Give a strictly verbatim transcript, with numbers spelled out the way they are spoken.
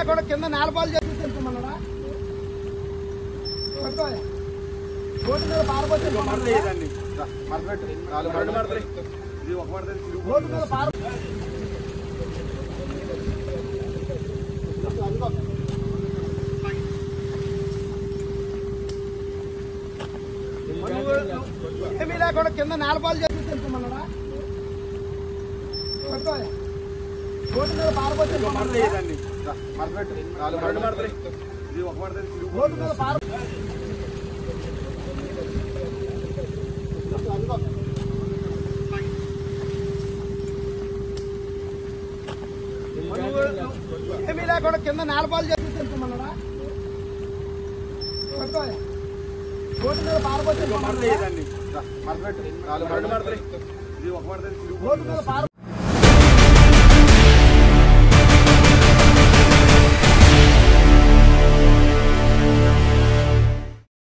లేకుండా కింద నేలపాలు చేసి తెలుసుకోమన్నాడా రోడ్డు మీద పారబోతే రోడ్డు మీద పార ఏమీ లేకుండా కింద నేలపాలు చేసి తెలుసుకోమన్నాడా రోడ్డు మీద పారబోతే రోడ్డు మీద పార ఏమీ లేకుండా కింద నేలపాలు చేసి తెలుసుకోమన్నాడా రోడ్డు మీద పారబోతే రోడ్డు మీద పార